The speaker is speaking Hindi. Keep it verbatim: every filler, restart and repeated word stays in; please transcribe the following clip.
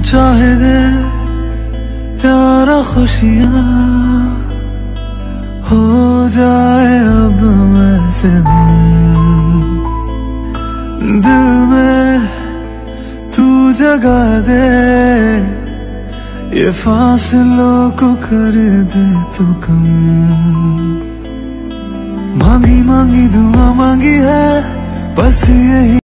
चाहे दे प्यारा खुशियाँ हो जाए अब मैं से दिल में तू जगा दे ये फासलों को कर दे तू कम। मांगी मांगी दुआ मांगी है बस यही